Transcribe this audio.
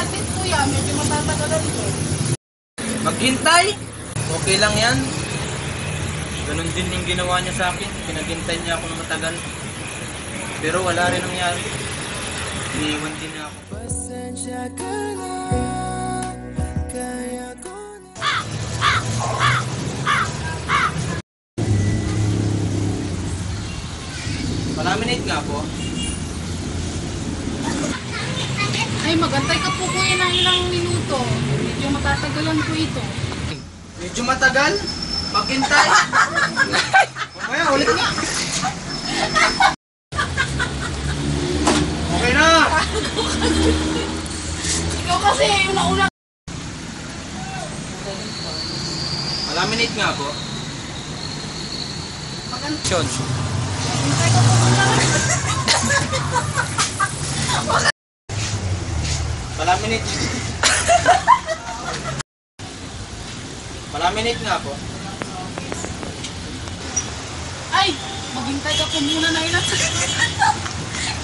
Asin kuya, medyo matatagalan ko. Maghintay? Okay lang yan. Ganun din yung ginawa niya sa akin. Pinaghintay niya ako ng matagal. Pero wala rin nangyari. Iniiwan din niya ako. Pasensya ka na, kaya ko na... Palaminate nga po. Ay, magantay ka po kuya ng ilang minuto. Medyo matatagalan ko ito. Medyo matagal? Maghintay? Mamaya, ulit nga. Okay na! Ikaw kasi, yung nauna. Palaminate nga po. Magantay Sean. ka po muna. Palaminate. Palaminate nga po. Ay, maghintay ka po muna na ilang.